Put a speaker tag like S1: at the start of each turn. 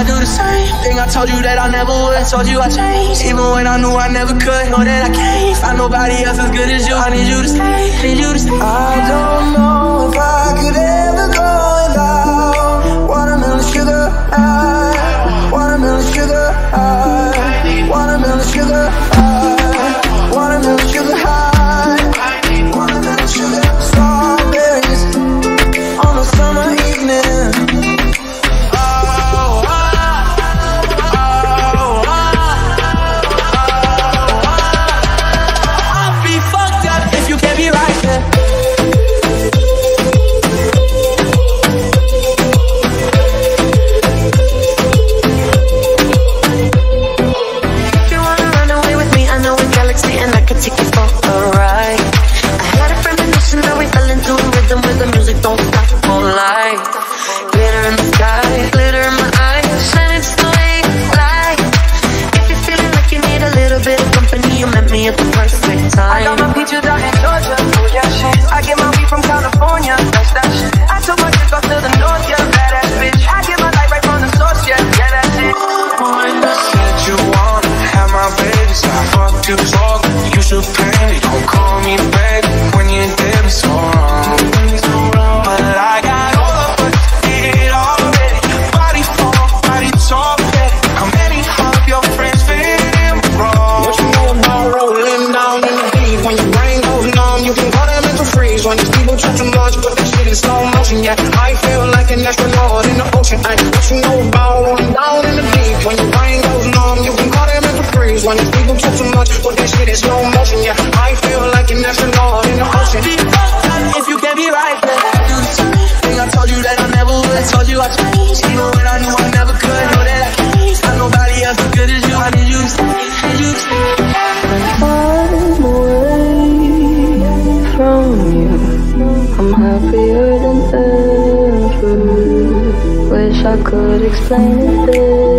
S1: I do the same thing I told you that I never would. I told you I changed, even when I knew I never could. Know that I can't find nobody else as good as you. I need you to stay, need you to stay. I don't know if I could ever go without watermelon sugar high, watermelon sugar high, watermelon sugar high, watermelon sugar high, watermelon sugar. Strawberries on a summer evening.
S2: I got my peaches out in Georgia, oh yeah shit. I get my weed from California, that's that shit. I took my trip up to the north, yeah, badass bitch. I get my light right from the source, yeah, that's it.
S3: When you said you wanna have my babies, I fucked you talk, you should pay me. Don't call me baby when you did me so wrong. But I got all of what you did already. Body for body talk, how many of your friends fit in wrong?
S4: What you know about rolling down in the deep? When your brain goes numb, you can call that mental freeze. When these people talk too much, but that shit in slow motion. Yeah, I feel like an astronaut in the ocean. What you know about rolling down in the deep? When your brain goes numb, you can call that mental freeze. When these people talk too much, but that shit in slow motion. Yeah, I feel like an astronaut in the ocean.
S1: If you can't be right there, I do the same thing I told you that I never would. I told you I changed, even when I knew I never could. Know that I can't find nobody else as good as you. I need you to stay, need you to stay.
S5: I'm away from you. I'm happier than ever. Wish I could explain it better.